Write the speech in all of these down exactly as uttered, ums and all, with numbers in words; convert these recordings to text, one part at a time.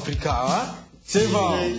Afrika, c'est bon.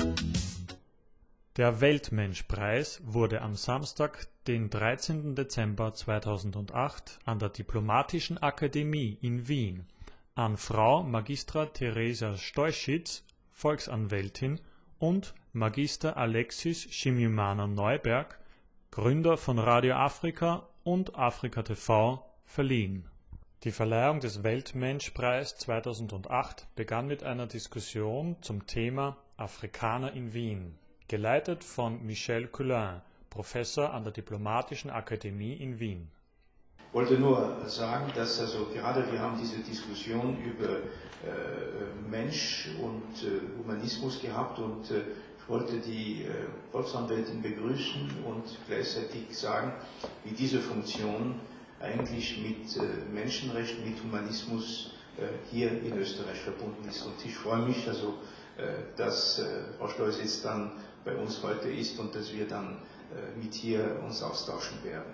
Der Weltmenschpreis wurde am Samstag, den dreizehnten Dezember zweitausendacht, an der Diplomatischen Akademie in Wien an Frau Magistra Teresa Steuschitz, Volksanwältin, und Magister Alexis Chimimana-Neuberg, Gründer von Radio Afrika und Afrika T V, verliehen. Die Verleihung des Weltmenschpreis zweitausendacht begann mit einer Diskussion zum Thema Afrikaner in Wien, geleitet von Michel Cullin, Professor an der Diplomatischen Akademie in Wien. Ich wollte nur sagen, dass also gerade wir haben diese Diskussion über äh, Mensch und äh, Humanismus gehabt und äh, ich wollte die äh, Volksanwältin begrüßen und gleichzeitig sagen, wie diese Funktion eigentlich mit äh, Menschenrechten, mit Humanismus äh, hier in Österreich verbunden ist. Und ich freue mich also, äh, dass äh, Frau Steuschitz dann bei uns heute ist und dass wir dann äh, mit ihr uns austauschen werden.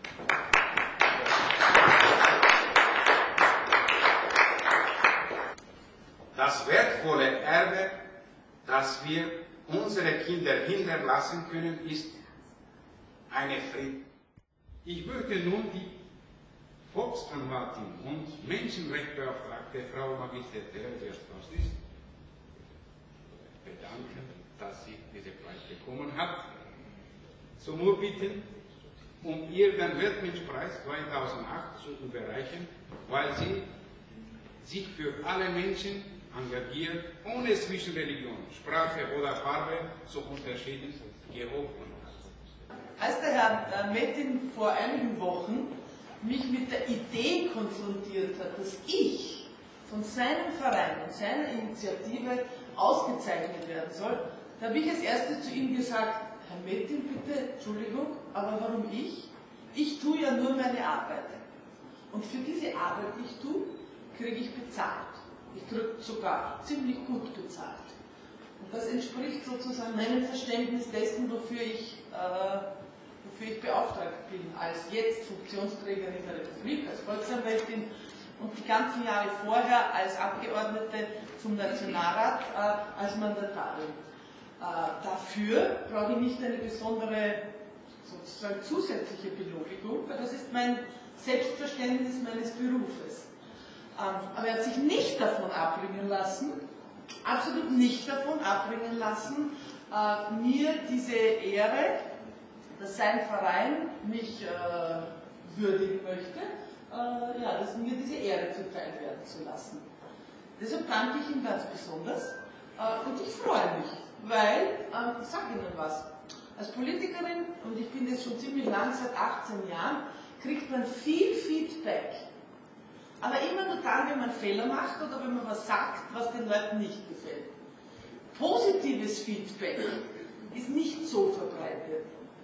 Das wertvolle Erbe, das wir unsere Kinder hinterlassen können, ist eine Frieden. Ich möchte nun die Volksanwältin und Menschenrechtsbeauftragte Frau Magister Teresa Steuschitz bedanken, dass sie diesen Preis bekommen hat. Zum bitten, um ihr den Weltmenschpreis zweitausendacht zu überreichen, weil sie sich für alle Menschen engagiert, ohne zwischen Religion, Sprache oder Farbe zu unterscheiden, geholfen hat. Als der Herr Metin vor einigen Wochen mich mit der Idee konfrontiert hat, dass ich von seinem Verein und seiner Initiative ausgezeichnet werden soll, da habe ich als erstes zu ihm gesagt, Herr Metin, bitte, Entschuldigung, aber warum ich? Ich tue ja nur meine Arbeit. Und für diese Arbeit, die ich tue, kriege ich bezahlt. Ich kriege sogar ziemlich gut bezahlt. Und das entspricht sozusagen meinem Verständnis dessen, wofür ich, äh, wofür ich beauftragt bin, als jetzt Funktionsträgerin der Republik, als Volksanwältin und die ganzen Jahre vorher als Abgeordnete zum Nationalrat äh, als Mandatarin. Äh, dafür brauche ich nicht eine besondere sozusagen zusätzliche Belobigung, weil das ist mein Selbstverständnis meines Berufes. Aber er hat sich nicht davon abbringen lassen, absolut nicht davon abbringen lassen, äh, mir diese Ehre, dass sein Verein mich äh, würdigen möchte, äh, ja, dass mir diese Ehre zuteil werden zu lassen. Deshalb danke ich ihm ganz besonders äh, und ich freue mich, weil, äh, ich sage Ihnen was, als Politikerin, und ich bin das schon ziemlich lang, seit achtzehn Jahren, kriegt man viel Feedback. Aber immer nur dann, wenn man Fehler macht oder wenn man was sagt, was den Leuten nicht gefällt. Positives Feedback ist nicht so verbreitet.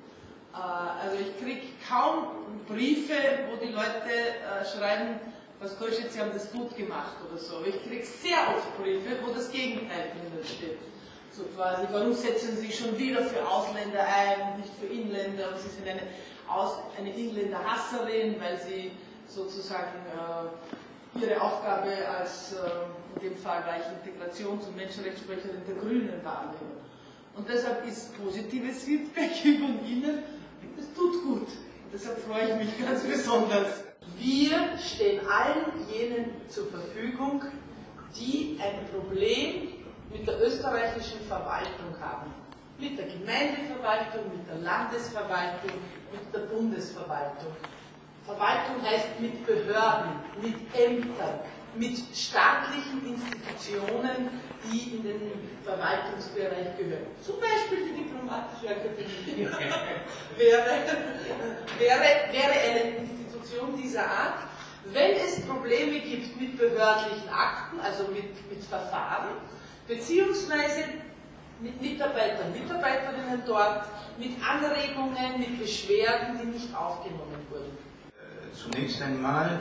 Also ich kriege kaum Briefe, wo die Leute schreiben, was Steuschitz, Sie haben das gut gemacht oder so. Aber ich kriege sehr oft Briefe, wo das Gegenteil drinnen steht. So quasi, warum setzen Sie sich schon wieder für Ausländer ein und nicht für Inländer? Und Sie sind eine, Aus, eine Inländerhasserin, weil Sie sozusagen äh, ihre Aufgabe als, äh, in dem Fall war ich Integrations- und Menschenrechtssprecherin der Grünen wahrnehmen. Und deshalb ist positives Feedback von Ihnen, das tut gut. Und deshalb freue ich mich ganz besonders. Wir stehen allen jenen zur Verfügung, die ein Problem mit der österreichischen Verwaltung haben. Mit der Gemeindeverwaltung, mit der Landesverwaltung, mit der Bundesverwaltung. Verwaltung heißt mit Behörden, mit Ämtern, mit staatlichen Institutionen, die in den Verwaltungsbereich gehören. Zum Beispiel die Diplomatische Akademie wäre, wäre, wäre eine Institution dieser Art. Wenn es Probleme gibt mit behördlichen Akten, also mit, mit Verfahren, beziehungsweise mit Mitarbeitern, Mitarbeiterinnen dort, mit Anregungen, mit Beschwerden, die nicht aufgenommen wurden. Zunächst einmal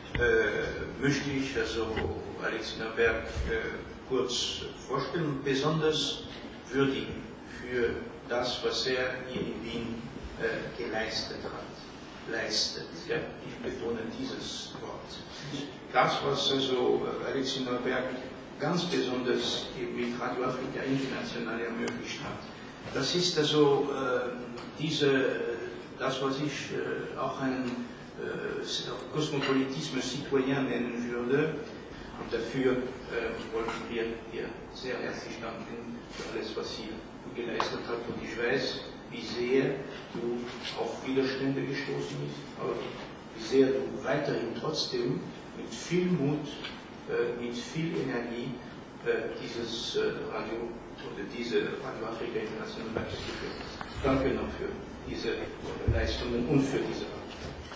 äh, möchte ich also Alexis Neuberg äh, kurz vorstellen und besonders würdigen für das, was er hier in Wien äh, geleistet hat. Leistet, ja, ich betone dieses Wort. Das, was also Alexis Neuberg ganz besonders mit Radio Afrika International ermöglicht hat. Das ist also äh, diese, das, was ich äh, auch einen äh, Kosmopolitismus citoyen nennen würde. Und dafür äh, wollten wir dir sehr herzlich danken für alles, was ihr geleistet habt. Und ich weiß, wie sehr du auf Widerstände gestoßen bist, aber wie sehr du weiterhin trotzdem mit viel Mut, äh, mit viel Energie äh, dieses äh, Radio oder diese Radio Afrika International weitergeführt hast. Danke noch für diese Leistungen und für diese Arbeit.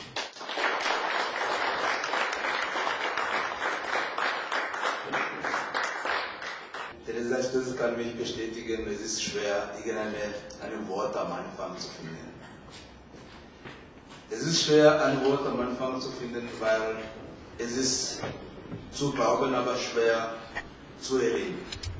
Teresa Stöß kann mich bestätigen, es ist schwer, irgendeine eine Wort am Anfang zu finden. Es ist schwer, ein Wort am Anfang zu finden, weil es ist zu glauben, aber schwer zu erleben.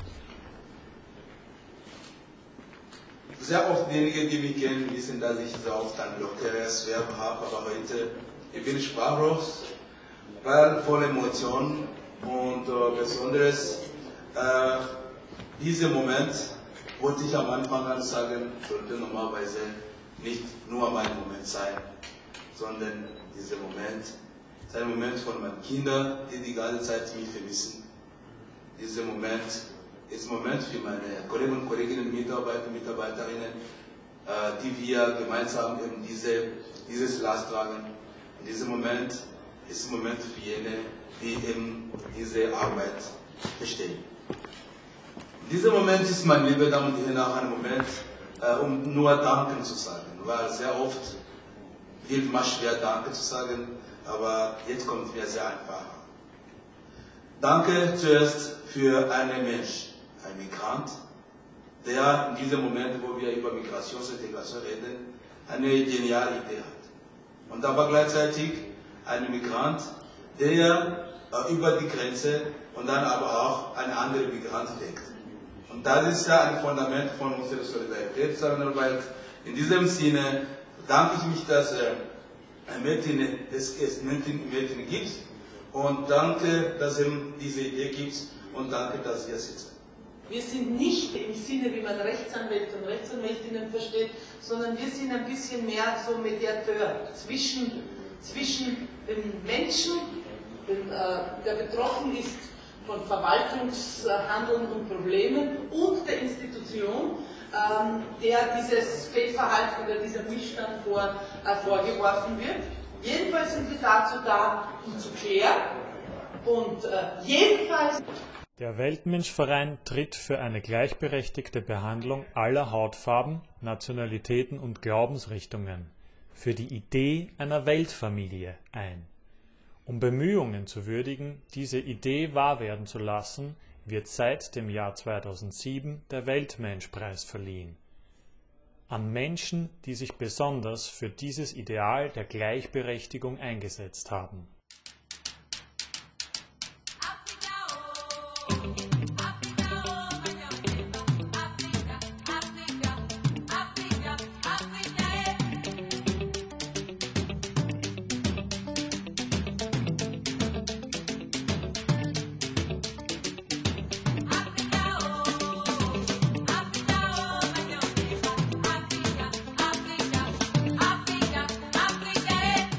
Sehr oft diejenigen, die mich kennen, wissen, dass ich sehr oft ein lockeres Verb habe, aber heute ich bin sprachlos, weil voll Emotionen und äh, besonders äh, dieser Moment, wollte ich am Anfang an sagen, sollte normalerweise nicht nur mein Moment sein, sondern dieser Moment ist ein Moment von meinen Kindern, die die ganze Zeit mich vermissen. Dieser Moment ist ein Moment für meine Kollegen und Kolleginnen, Mitarbeiter und Mitarbeiterinnen, äh, die wir gemeinsam eben diese, dieses Last tragen. Und dieser Moment ist ein Moment für jene, die eben diese Arbeit verstehen. Dieser Moment ist, meine lieben Damen und Herren, auch ein Moment, äh, um nur Danke zu sagen, weil sehr oft wird man schwer Danke zu sagen, aber jetzt kommt mir sehr einfach. Danke zuerst für einen Mensch, ein Migrant, der in diesem Moment, wo wir über Migration und Integration reden, eine geniale Idee hat. Und aber gleichzeitig ein Migrant, der äh, über die Grenze und dann aber auch einen anderen Migrant denkt. Und das ist ja ein Fundament von unserer Solidaritätszusammenarbeit. In diesem Sinne danke ich mich, dass äh, es es Metin gibt und danke, dass es diese Idee gibt und danke, dass wir sitzen. Wir sind nicht im Sinne, wie man Rechtsanwälte und Rechtsanwältinnen versteht, sondern wir sind ein bisschen mehr so Mediateur zwischen, zwischen dem Menschen, dem, äh, der betroffen ist von Verwaltungshandeln und Problemen, und der Institution, ähm, der dieses Fehlverhalten oder dieser Missstand vor, äh, vorgeworfen wird. Jedenfalls sind wir dazu da, um zu klären, und äh, jedenfalls... Der Weltmenschverein tritt für eine gleichberechtigte Behandlung aller Hautfarben, Nationalitäten und Glaubensrichtungen, für die Idee einer Weltfamilie ein. Um Bemühungen zu würdigen, diese Idee wahr werden zu lassen, wird seit dem Jahr zweitausendsieben der Weltmenschpreis verliehen. An Menschen, die sich besonders für dieses Ideal der Gleichberechtigung eingesetzt haben.